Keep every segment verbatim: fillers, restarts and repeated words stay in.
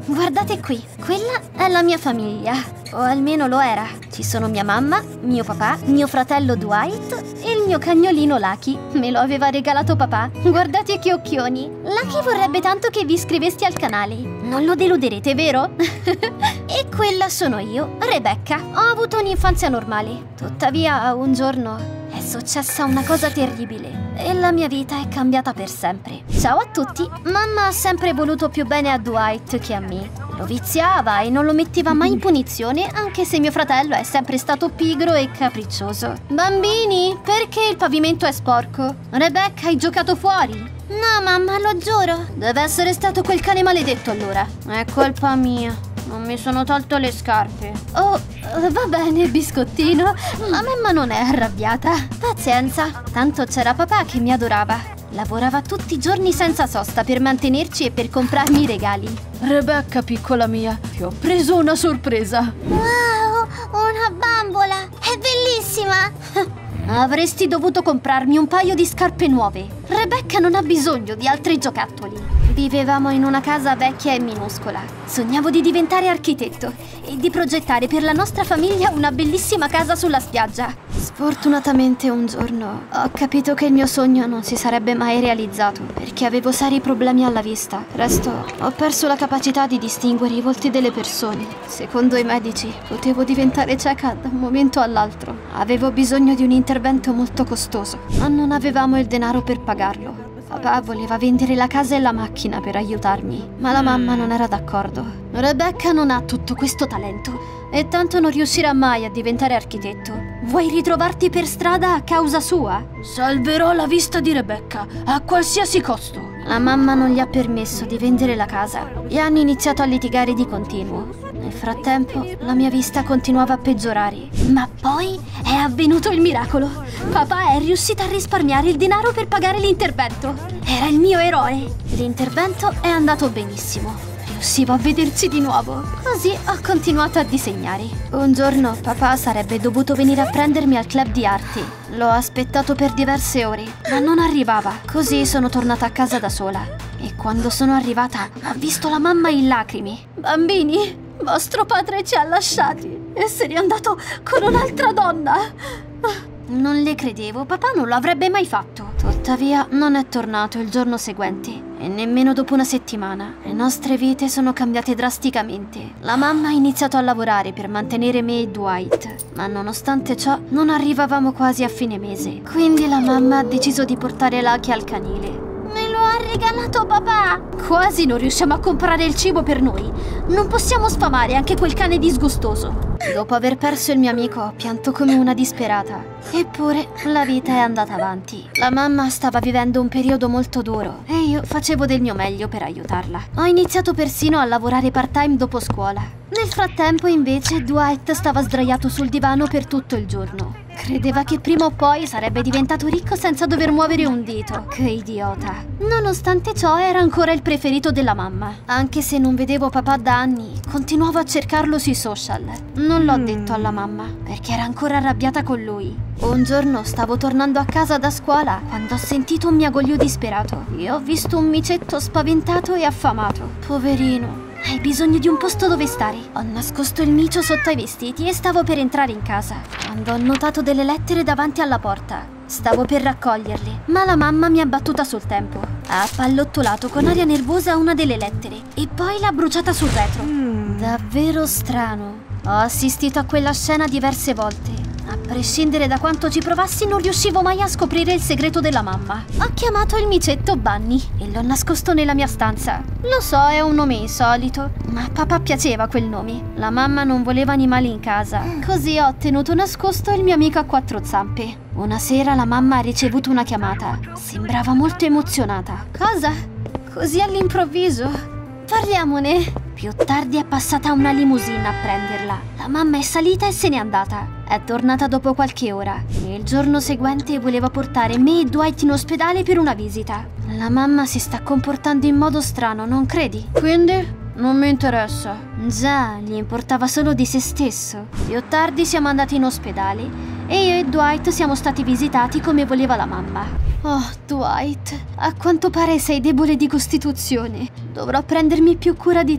Guardate qui, quella è la mia famiglia, o almeno lo era. Ci sono mia mamma, mio papà, mio fratello Dwight e il mio cagnolino Lucky. Me lo aveva regalato papà. Guardate che occhioni. Lucky vorrebbe tanto che vi iscriveste al canale. Non lo deluderete, vero? E quella sono io, Rebecca. Ho avuto un'infanzia normale. Tuttavia, un giorno è successa una cosa terribile e la mia vita è cambiata per sempre. Ciao a tutti. Mamma ha sempre voluto più bene a Dwight che a me. Lo viziava e non lo metteva mai in punizione, anche se mio fratello è sempre stato pigro e capriccioso. Bambini, perché il pavimento è sporco? Rebecca, hai giocato fuori? No, mamma, lo giuro. Deve essere stato quel cane maledetto allora. È colpa mia. Non mi sono tolto le scarpe. Oh, va bene, biscottino. La mamma non è arrabbiata. Pazienza. Tanto c'era papà che mi adorava. Lavorava tutti i giorni senza sosta per mantenerci e per comprarmi i regali. Rebecca, piccola mia, ti ho preso una sorpresa. Wow, una bambola. È bellissima. Avresti dovuto comprarmi un paio di scarpe nuove. Rebecca non ha bisogno di altri giocattoli. Vivevamo in una casa vecchia e minuscola. Sognavo di diventare architetto e di progettare per la nostra famiglia una bellissima casa sulla spiaggia. Sfortunatamente un giorno ho capito che il mio sogno non si sarebbe mai realizzato perché avevo seri problemi alla vista. Presto ho perso la capacità di distinguere i volti delle persone. Secondo i medici potevo diventare cieca da un momento all'altro. Avevo bisogno di un intervento molto costoso, ma non avevamo il denaro per pagarlo. Papà voleva vendere la casa e la macchina per aiutarmi, ma la mamma non era d'accordo. Rebecca non ha tutto questo talento e tanto non riuscirà mai a diventare architetto. Vuoi ritrovarti per strada a causa sua? Salverò la vista di Rebecca a qualsiasi costo. La mamma non gli ha permesso di vendere la casa e hanno iniziato a litigare di continuo. Nel frattempo la mia vista continuava a peggiorare. Ma poi è avvenuto il miracolo. Papà è riuscito a risparmiare il denaro per pagare l'intervento. Era il mio eroe. L'intervento è andato benissimo. Riuscivo a vederci di nuovo. Così ho continuato a disegnare. Un giorno papà sarebbe dovuto venire a prendermi al club di arti. L'ho aspettato per diverse ore, ma non arrivava. Così sono tornata a casa da sola. E quando sono arrivata ho visto la mamma in lacrime. Bambini, vostro padre ci ha lasciati e se n'è andato con un'altra donna. Non le credevo, papà non lo avrebbe mai fatto. Tuttavia non è tornato il giorno seguente e nemmeno dopo una settimana. Le nostre vite sono cambiate drasticamente. La mamma ha iniziato a lavorare per mantenere me e Dwight, ma nonostante ciò non arrivavamo quasi a fine mese. Quindi la mamma ha deciso di portare Lucky al canile. Me lo ha regalato papà! Quasi non riusciamo a comprare il cibo per noi. Non possiamo sfamare anche quel cane disgustoso. Dopo aver perso il mio amico ho pianto come una disperata. Eppure la vita è andata avanti. La mamma stava vivendo un periodo molto duro e io facevo del mio meglio per aiutarla. Ho iniziato persino a lavorare part-time dopo scuola. Nel frattempo invece Dwight stava sdraiato sul divano per tutto il giorno. Credeva che prima o poi sarebbe diventato ricco senza dover muovere un dito. Che idiota. Nonostante ciò era ancora il preferito della mamma. Anche se non vedevo papà da anni, continuavo a cercarlo sui social. Non l'ho detto alla mamma, perché era ancora arrabbiata con lui. Un giorno stavo tornando a casa da scuola quando ho sentito un miagoglio disperato e ho visto un micetto spaventato e affamato. Poverino. Hai bisogno di un posto dove stare. Ho nascosto il micio sotto ai vestiti e stavo per entrare in casa quando ho notato delle lettere davanti alla porta. Stavo per raccoglierle, ma la mamma mi ha battuta sul tempo. Ha pallottolato con aria nervosa una delle lettere e poi l'ha bruciata sul retro. Mm. Davvero strano. Ho assistito a quella scena diverse volte. A prescindere da quanto ci provassi non riuscivo mai a scoprire il segreto della mamma. Ho chiamato il micetto Bunny e l'ho nascosto nella mia stanza. Lo so, è un nome insolito, ma a papà piaceva quel nome. La mamma non voleva animali in casa, così ho tenuto nascosto il mio amico a quattro zampe. Una sera la mamma ha ricevuto una chiamata. Sembrava molto emozionata. Cosa? Così all'improvviso? Parliamone. Più tardi è passata una limousine a prenderla. La mamma è salita e se n'è andata. È tornata dopo qualche ora. E il giorno seguente voleva portare me e Dwight in ospedale per una visita. La mamma si sta comportando in modo strano, non credi? Quindi? Non mi interessa. Già, gli importava solo di se stesso. Più tardi siamo andati in ospedale e io e Dwight siamo stati visitati come voleva la mamma. Oh, Dwight, a quanto pare sei debole di costituzione. Dovrò prendermi più cura di te.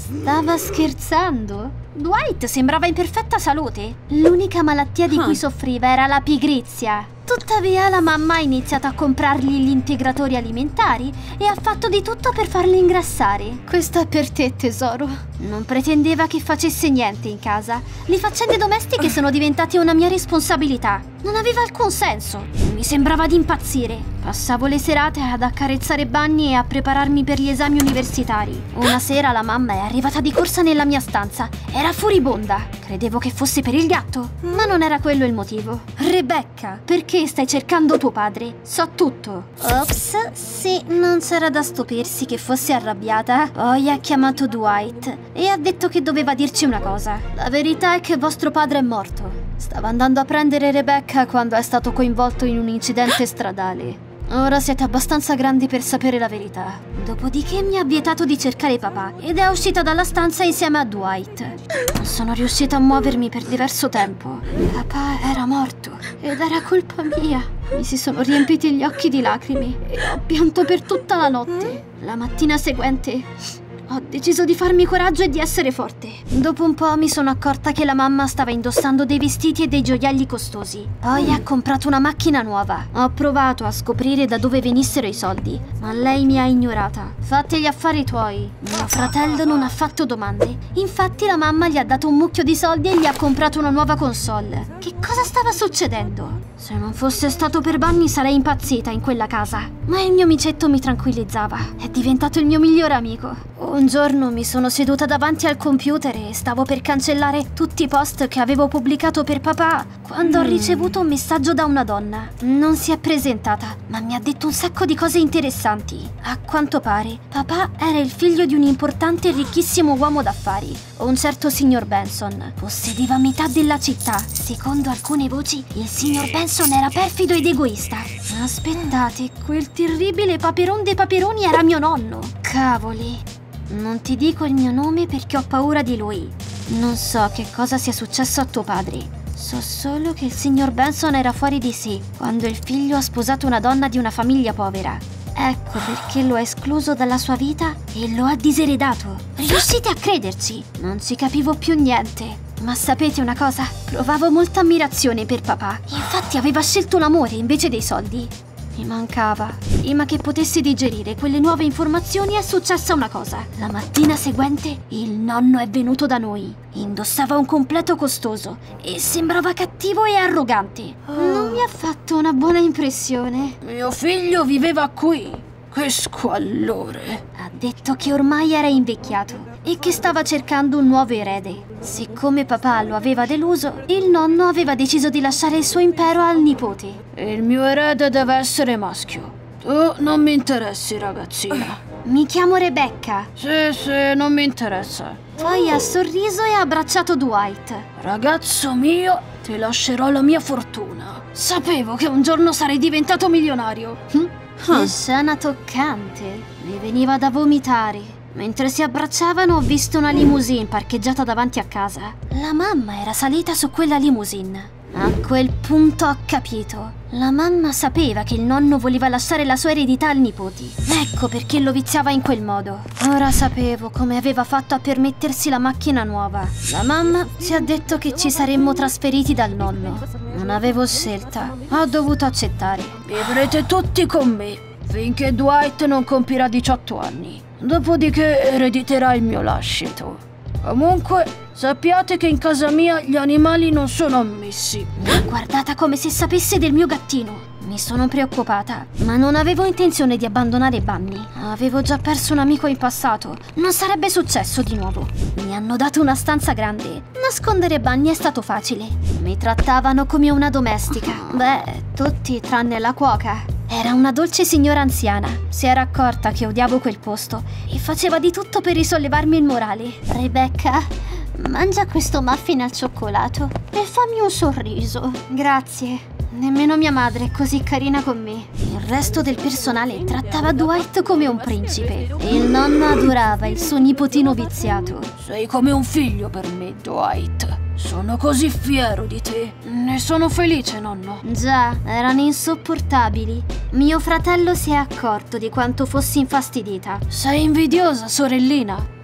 Stava scherzando? Dwight sembrava in perfetta salute. L'unica malattia di cui soffriva era la pigrizia. Tuttavia la mamma ha iniziato a comprargli gli integratori alimentari e ha fatto di tutto per farlo ingrassare. Questo è per te, tesoro. Non pretendeva che facesse niente in casa. Le faccende domestiche sono diventate una mia responsabilità. Non aveva alcun senso. Mi sembrava di impazzire. Passavo le serate ad accarezzare Bunny e a prepararmi per gli esami universitari. Una sera la mamma è arrivata di corsa nella mia stanza. Era furibonda. Credevo che fosse per il gatto, ma non era quello il motivo. Rebecca, perché stai cercando tuo padre? So tutto. Ops, sì, non c'era da stupirsi che fosse arrabbiata. Poi ha chiamato Dwight e ha detto che doveva dirci una cosa. La verità è che vostro padre è morto. Stava andando a prendere Rebecca quando è stato coinvolto in un incidente stradale. Ora siete abbastanza grandi per sapere la verità. Dopodiché mi ha vietato di cercare papà ed è uscita dalla stanza insieme a Dwight. Non sono riuscita a muovermi per diverso tempo. Papà era morto ed era colpa mia. Mi si sono riempiti gli occhi di lacrime e ho pianto per tutta la notte. La mattina seguente ho deciso di farmi coraggio e di essere forte. Dopo un po' mi sono accorta che la mamma stava indossando dei vestiti e dei gioielli costosi. Poi ha comprato una macchina nuova. Ho provato a scoprire da dove venissero i soldi, ma lei mi ha ignorata. Fatti gli affari tuoi. Mio fratello non ha fatto domande. Infatti la mamma gli ha dato un mucchio di soldi e gli ha comprato una nuova console. Che cosa stava succedendo? Se non fosse stato per Bunny sarei impazzita in quella casa. Ma il mio micetto mi tranquillizzava. È diventato il mio migliore amico. Un giorno mi sono seduta davanti al computer e stavo per cancellare tutti i post che avevo pubblicato per papà quando ho ricevuto un messaggio da una donna. Non si è presentata, ma mi ha detto un sacco di cose interessanti. A quanto pare, papà era il figlio di un importante e ricchissimo uomo d'affari, un certo signor Benson. Possedeva metà della città. Secondo alcune voci, il signor Benson era perfido ed egoista. Aspettate, quel terribile Paperon dei Paperoni era mio nonno. Cavoli. Non ti dico il mio nome perché ho paura di lui. Non so che cosa sia successo a tuo padre. So solo che il signor Benson era fuori di sé quando il figlio ha sposato una donna di una famiglia povera. Ecco perché lo ha escluso dalla sua vita e lo ha diseredato. Riuscite a crederci? Non ci capivo più niente. Ma sapete una cosa? Provavo molta ammirazione per papà. Infatti aveva scelto l'amore invece dei soldi. Mi mancava. Prima che potessi digerire quelle nuove informazioni è successa una cosa. La mattina seguente il nonno è venuto da noi. Indossava un completo costoso e sembrava cattivo e arrogante. Non mi ha fatto una buona impressione. Mio figlio viveva qui. Che squallore. Ha detto che ormai era invecchiato e che stava cercando un nuovo erede. Siccome papà lo aveva deluso, il nonno aveva deciso di lasciare il suo impero al nipote. Il mio erede deve essere maschio. Tu non mi interessi, ragazzina. Mi chiamo Rebecca. Sì, sì, non mi interessa. Poi ha sorriso e ha abbracciato Dwight. Ragazzo mio, ti lascerò la mia fortuna. Sapevo che un giorno sarei diventato milionario. Hm? Che scena toccante. Mi veniva da vomitare. Mentre si abbracciavano ho visto una limousine parcheggiata davanti a casa. La mamma era salita su quella limousine. A quel punto ho capito. La mamma sapeva che il nonno voleva lasciare la sua eredità al nipoti. Ecco perché lo viziava in quel modo. Ora sapevo come aveva fatto a permettersi la macchina nuova. La mamma ci ha detto che ci saremmo trasferiti dal nonno. Non avevo scelta. Ho dovuto accettare. Vivrete tutti con me finché Dwight non compirà diciotto anni. Dopodiché erediterà il mio lascito. Comunque, sappiate che in casa mia gli animali non sono ammessi. Mi ha guardata come se sapesse del mio gattino. Mi sono preoccupata, ma non avevo intenzione di abbandonare Bunny. Avevo già perso un amico in passato. Non sarebbe successo di nuovo. Mi hanno dato una stanza grande. Nascondere Bunny è stato facile. Mi trattavano come una domestica. Beh, tutti tranne la cuoca. Era una dolce signora anziana. Si era accorta che odiavo quel posto e faceva di tutto per risollevarmi il morale. Rebecca, mangia questo muffin al cioccolato e fammi un sorriso. Grazie. Nemmeno mia madre è così carina con me. Il resto del personale trattava Dwight come un principe e il nonno adorava il suo nipotino viziato. Sei come un figlio per me, Dwight. Sono così fiero di te. Ne sono felice, nonno. Già, erano insopportabili. Mio fratello si è accorto di quanto fossi infastidita. Sei invidiosa, sorellina.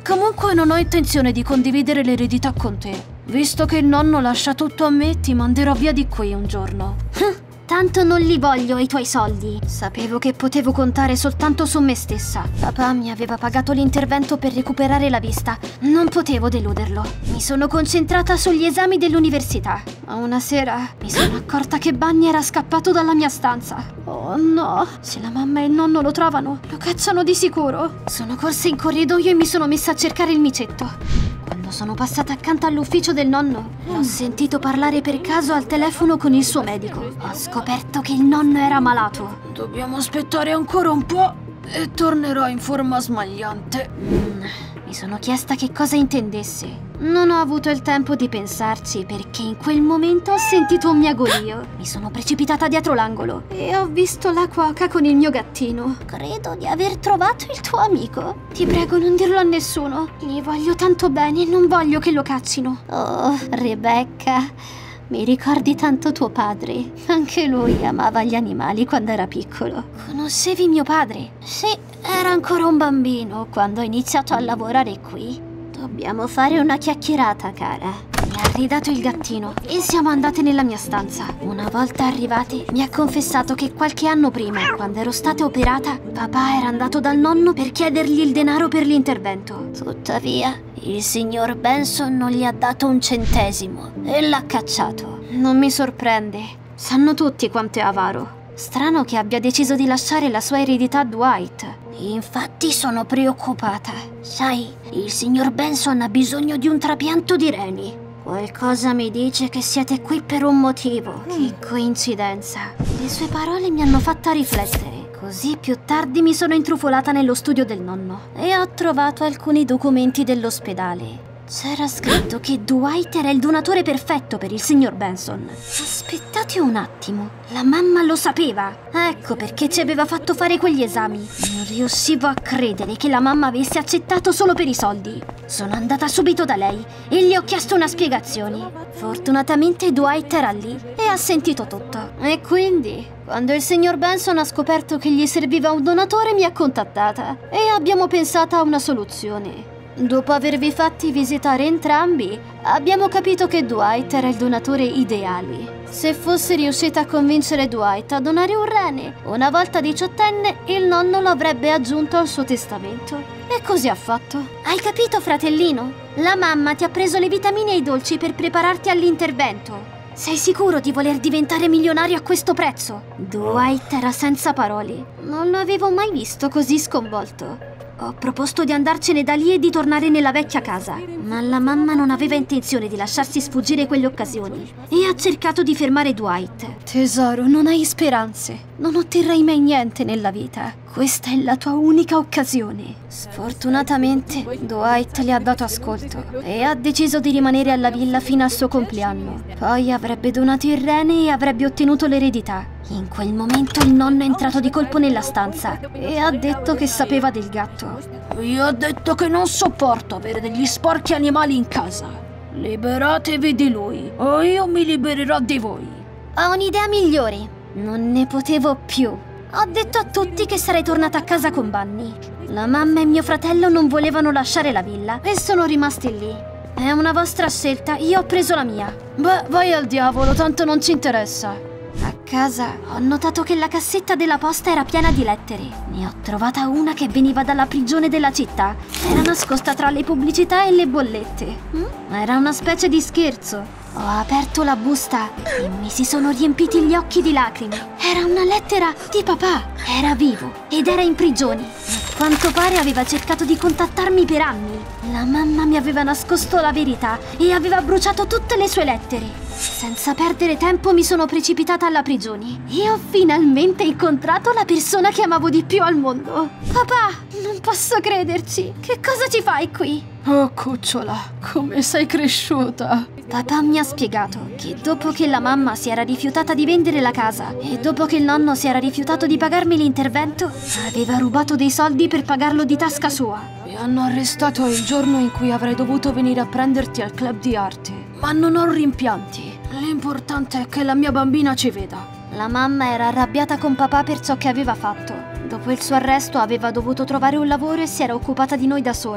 Comunque non ho intenzione di condividere l'eredità con te. Visto che il nonno lascia tutto a me, ti manderò via di qui un giorno. Tanto non li voglio i tuoi soldi. Sapevo che potevo contare soltanto su me stessa. Papà mi aveva pagato l'intervento per recuperare la vista. Non potevo deluderlo. Mi sono concentrata sugli esami dell'università. Ma una sera mi sono accorta che Bunny era scappato dalla mia stanza. Oh no, se la mamma e il nonno lo trovano, lo cacciano di sicuro. Sono corsa in corridoio e mi sono messa a cercare il micetto. Quando sono passata accanto all'ufficio del nonno, l'ho sentito parlare per caso al telefono con il suo medico. Ho scoperto che il nonno era malato. Dobbiamo aspettare ancora un po' e tornerò in forma smagliante. Mm, mi sono chiesta che cosa intendesse. Non ho avuto il tempo di pensarci perché in quel momento ho sentito un miagolio. Mi sono precipitata dietro l'angolo e ho visto la cuoca con il mio gattino. Credo di aver trovato il tuo amico. Ti prego, non dirlo a nessuno. Gli voglio tanto bene e non voglio che lo caccino. Oh, Rebecca, mi ricordi tanto tuo padre. Anche lui amava gli animali quando era piccolo. Conoscevi mio padre? Sì, era ancora un bambino quando ho iniziato a lavorare qui. Dobbiamo fare una chiacchierata, cara. Mi ha ridato il gattino e siamo andate nella mia stanza. Una volta arrivati, mi ha confessato che qualche anno prima, quando ero stata operata, papà era andato dal nonno per chiedergli il denaro per l'intervento. Tuttavia, il signor Benson non gli ha dato un centesimo e l'ha cacciato. Non mi sorprende. Sanno tutti quanto è avaro. Strano che abbia deciso di lasciare la sua eredità a Dwight. Infatti sono preoccupata. Sai, il signor Benson ha bisogno di un trapianto di reni. Qualcosa mi dice che siete qui per un motivo. Che coincidenza. Le sue parole mi hanno fatta riflettere. Così più tardi mi sono intrufolata nello studio del nonno e ho trovato alcuni documenti dell'ospedale. C'era scritto che Dwight era il donatore perfetto per il signor Benson. Aspettate un attimo, la mamma lo sapeva. Ecco perché ci aveva fatto fare quegli esami. Non riuscivo a credere che la mamma avesse accettato solo per i soldi. Sono andata subito da lei e gli ho chiesto una spiegazione. Fortunatamente Dwight era lì e ha sentito tutto. E quindi, quando il signor Benson ha scoperto che gli serviva un donatore, mi ha contattata e abbiamo pensato a una soluzione. Dopo avervi fatti visitare entrambi, abbiamo capito che Dwight era il donatore ideale. Se fosse riuscita a convincere Dwight a donare un rene, una volta diciottenne, il nonno lo avrebbe aggiunto al suo testamento. E così ha fatto. Hai capito, fratellino? La mamma ti ha preso le vitamine e i dolci per prepararti all'intervento. Sei sicuro di voler diventare milionario a questo prezzo? Dwight era senza parole. Non lo avevo mai visto così sconvolto. Ho proposto di andarcene da lì e di tornare nella vecchia casa, ma la mamma non aveva intenzione di lasciarsi sfuggire quelle occasioni e ha cercato di fermare Dwight. Tesoro, non hai speranze. Non otterrai mai niente nella vita. Questa è la tua unica occasione. Sfortunatamente, Dwight le ha dato ascolto e ha deciso di rimanere alla villa fino al suo compleanno. Poi avrebbe donato il rene e avrebbe ottenuto l'eredità. In quel momento il nonno è entrato di colpo nella stanza e ha detto che sapeva del gatto. Vi ho detto che non sopporto avere degli sporchi animali in casa. Liberatevi di lui o io mi libererò di voi. Ho un'idea migliore. Non ne potevo più. Ho detto a tutti che sarei tornata a casa con Bunny. La mamma e mio fratello non volevano lasciare la villa e sono rimasti lì. È una vostra scelta, io ho preso la mia. Beh, vai al diavolo, tanto non ci interessa. A casa ho notato che la cassetta della posta era piena di lettere. Ne ho trovata una che veniva dalla prigione della città. Era nascosta tra le pubblicità e le bollette. Mm? Era una specie di scherzo. Ho aperto la busta e mi si sono riempiti gli occhi di lacrime. Era una lettera di papà. Era vivo ed era in prigione. A quanto pare aveva cercato di contattarmi per anni. La mamma mi aveva nascosto la verità e aveva bruciato tutte le sue lettere. Senza perdere tempo mi sono precipitata alla prigione e ho finalmente incontrato la persona che amavo di più al mondo. Papà, non posso crederci. Che cosa ci fai qui? Oh, cucciola, come sei cresciuta. Papà mi ha spiegato che dopo che la mamma si era rifiutata di vendere la casa e dopo che il nonno si era rifiutato di pagarmi l'intervento, aveva rubato dei soldi per pagarlo di tasca sua. Mi hanno arrestato il giorno in cui avrei dovuto venire a prenderti al club di arte, ma non ho rimpianti. L'importante è che la mia bambina ci veda. La mamma era arrabbiata con papà per ciò che aveva fatto. Dopo il suo arresto aveva dovuto trovare un lavoro e si era occupata di noi da sola.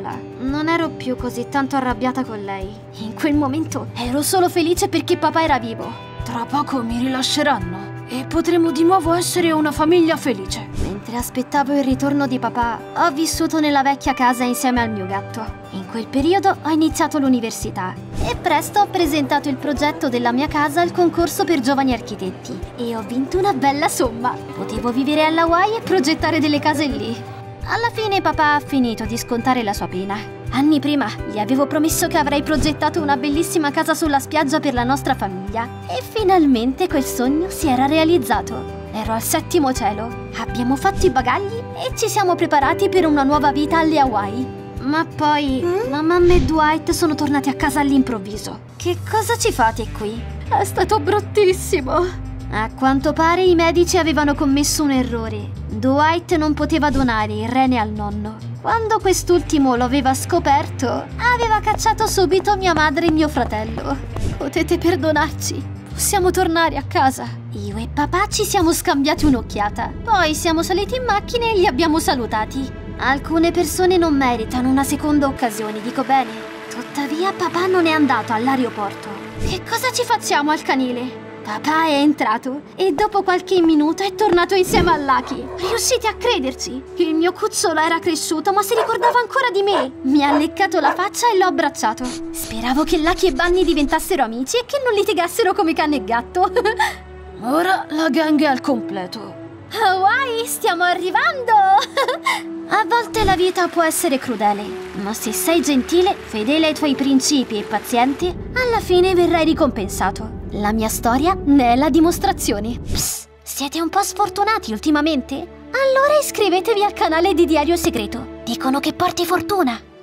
non ero più così tanto arrabbiata con lei. In quel momento ero solo felice perché papà era vivo. Tra poco mi rilasceranno e potremo di nuovo essere una famiglia felice. Mentre aspettavo il ritorno di papà, ho vissuto nella vecchia casa insieme al mio gatto. In quel periodo ho iniziato l'università e presto ho presentato il progetto della mia casa al concorso per giovani architetti e ho vinto una bella somma. Potevo vivere alla Hawaii e progettare delle case lì. Alla fine papà ha finito di scontare la sua pena. Anni prima gli avevo promesso che avrei progettato una bellissima casa sulla spiaggia per la nostra famiglia e finalmente quel sogno si era realizzato. Ero al settimo cielo, abbiamo fatto i bagagli e ci siamo preparati per una nuova vita alle Hawaii. Ma poi mm? la mamma e Dwight sono tornati a casa all'improvviso. Che cosa ci fate qui? È stato bruttissimo. A quanto pare i medici avevano commesso un errore. Dwight non poteva donare il rene al nonno. Quando quest'ultimo lo aveva scoperto, aveva cacciato subito mia madre e mio fratello. Potete perdonarci. Possiamo tornare a casa. Io e papà ci siamo scambiati un'occhiata. Poi siamo saliti in macchina e li abbiamo salutati. Alcune persone non meritano una seconda occasione, dico bene. Tuttavia papà non è andato all'aeroporto. Che cosa ci facciamo al canile? Papà è entrato e dopo qualche minuto è tornato insieme a Lucky. Riuscite a crederci? Il mio cucciolo era cresciuto ma si ricordava ancora di me. Mi ha leccato la faccia e l'ho abbracciato. Speravo che Lucky e Bunny diventassero amici e che non litigassero come cane e gatto. Ora la gang è al completo. Hawaii, stiamo arrivando! A volte la vita può essere crudele, ma se sei gentile, fedele ai tuoi principi e paziente, alla fine verrai ricompensato. La mia storia ne è la dimostrazione. Psst, siete un po' sfortunati ultimamente? Allora iscrivetevi al canale di Diario Segreto. Dicono che porti fortuna.